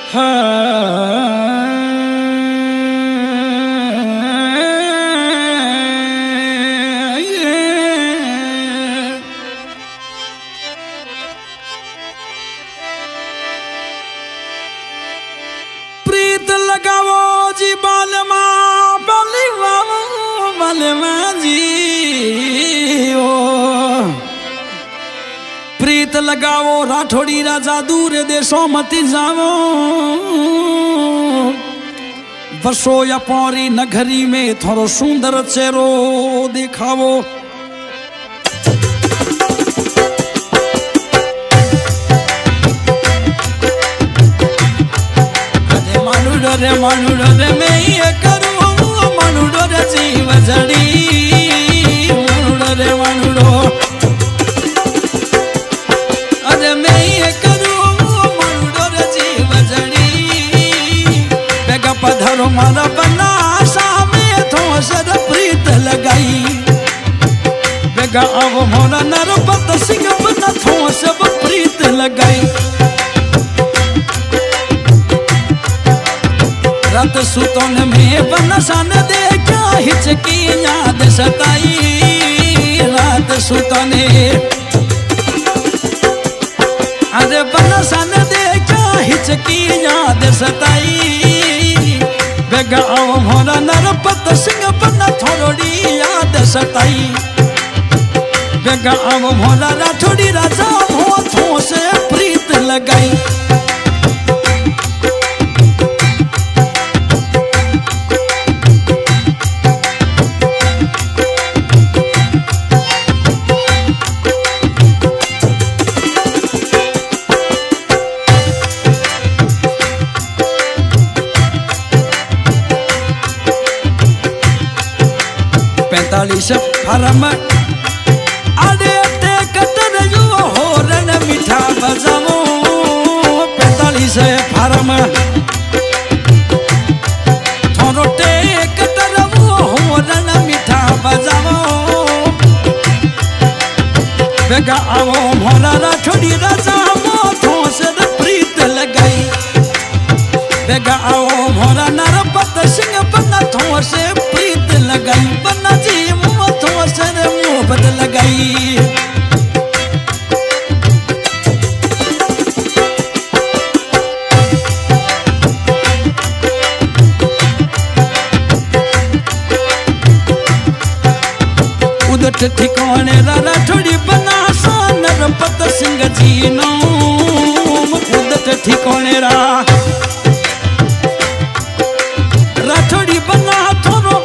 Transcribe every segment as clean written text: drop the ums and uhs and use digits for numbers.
प्रीत लगावो जी बालमा बालमा जी ओ प्रीत लगावो राठौड़ी राजा दूर देशों मत जावो बसो या पौरी नगरी में थोड़ो सुंदर चेहरो दिखावो रे मानुड़ो रे मैं ये करूँ मानुड़ो रे जीव जड़ी मानुड़ो रे मानुड़ो अरे मैं ये करूँ मानुड़ो रे जीव जड़ी बेगा पधरो मारा बना सामे थो सर प्रीत लगाई बेगा अब मोरा नरपत सिंह बना थो सब प्रीत लगाई रात सुतन में बनसन देखा हिचकी याद सताई रात सुतने अरे बनसन देखा हिचकी याद सताई बेगा आओ मोरा नरपत सिंह बना थोड़ी याद सताई बेगा आओ मोरा राठौड़ी राजा हो थो से प्रीत लगाई फरम आड़े कतर जो होरन मीठा बजावो 45 फरम थोरो कतर वो होरन मीठा बजावो बेगा आओ मोरा राठौड़ी राजा थो से प्रीत लगाई बेगा आओ मोरा नरपत सिंह बना थो से प्रीत लगाई बना जी सर मोहब्बत लगाई उदट ठिकाने राठौड़ी बना सा नरपत सिंह जी नो उदट ठिकाने राठौड़ी बना थोरो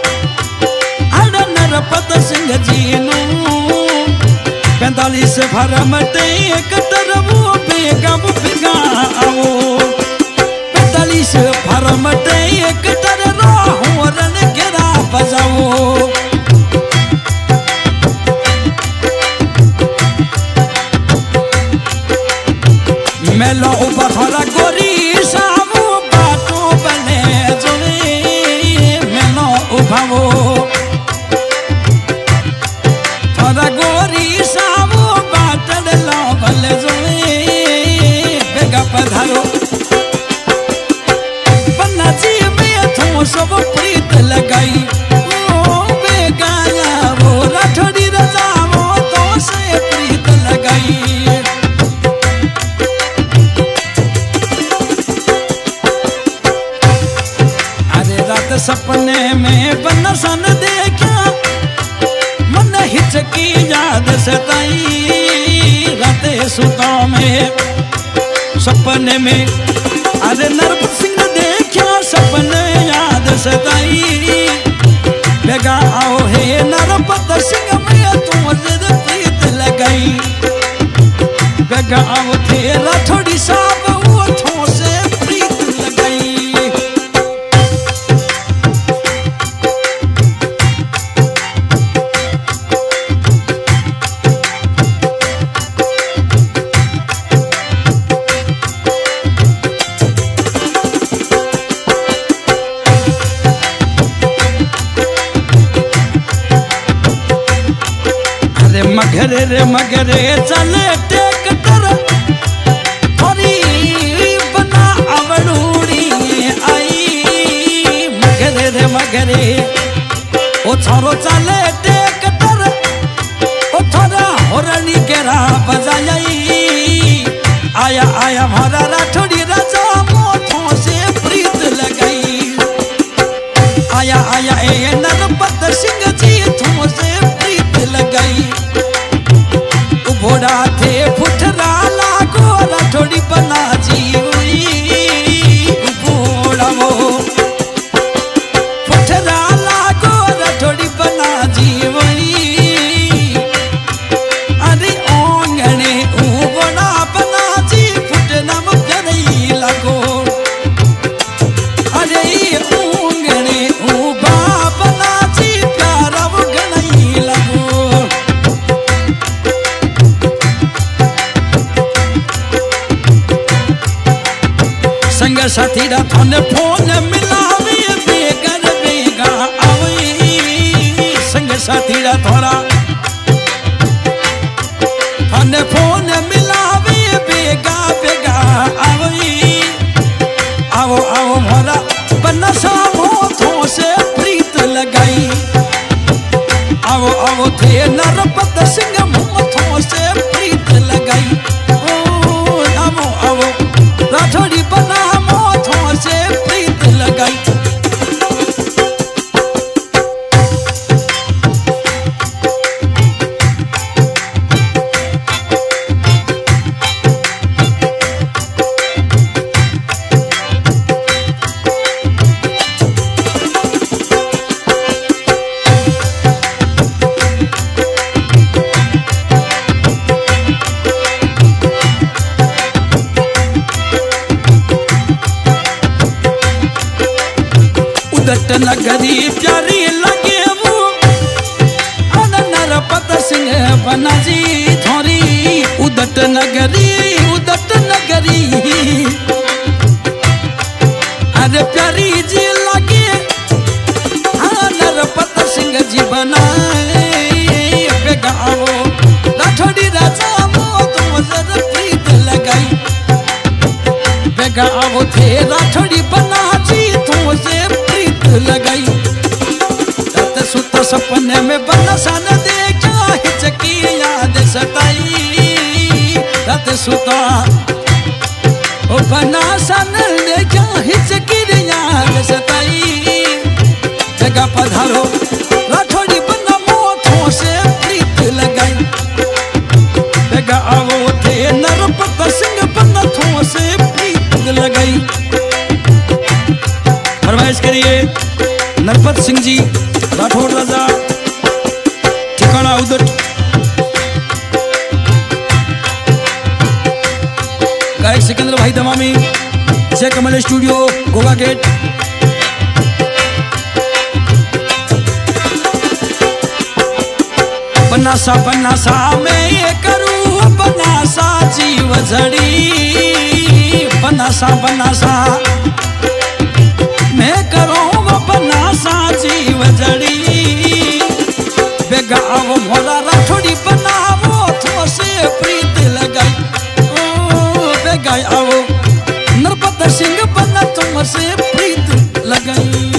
नरपत सिंह जी नो 45 फरम कतर वो बेगा आओ 45 फरम कतर राहू रन गिरा बजाओ मेलो बखरा गोरी सामू बाटो बने जोए मेलो उभावो गोरी सामो बाटल लावल जोए बेगा पधारो बन्ना जी में थो सब प्रीत लगाई ओ बेगा वो राठौड़ी राजा वो तो से प्रीत लगाई अरे रात सपने में बनसन देखा हिचकी याद सताई राते सुता में सपने में अरे नरपत सिंह देखा सपने याद सताई बेगा आओ हे नरपत सिंह में तुम प्रीत लगाई बेगा आओ थे राठौड़ी साहब वो थो से प्रीत लगाई मगरे चले टेक तर थोड़ी बना आवड़ू संग साथी रा थोने फोन मिलावे बेगर बेगा आवे संग साथी रा थोड़ा थोने फोन मिलावे बेगा बेगा आवे आओ आओ मोरा बनसा मोथों से प्रीत लगाई आओ आओ थे नरपत सिंह मोथों से प्रीत लगाई ओ आओ आओ राठौड़ी बना मोथों से प्रीत लगाई उदट नगरी प्यारी लगे वो नरपत सिंह बना जी थोरी उदट नगरी अरे प्यारी जी लगे नरपत सिंह जी बनाए बेगाओ राठौड़ी राजा मोथों से प्रीत लगाई बेगाओ थे राठौड़ी बना जी तुमसे लगाई रात सुत सपने में बनसा न देखा हिचकी याद सताई रात सुता ओ बनसा न देखा हिचकी याद सताई जगह पधारो राठौड़ी बना मोथों से प्रीत लगाई जगह आवो थे नरपत सिंह बनथों से प्रीत लगाई फरमाइश करिए नरपत सिंह जी राठौड़ राजा ठिकाना उदट गायक सिकंदर भाई दमामी जय कमल स्टूडियो गोगा गेट बनासा मैं ये करूँ बनासा जीव झड़ी बनासा मैं करूँगा बनासा जीव जड़ी बेगाओ मोरा राठौड़ी बनावो थो से प्रीत लगाई ओ बेगाओ नरपत सिंह बना तुम से प्रीत लगाई।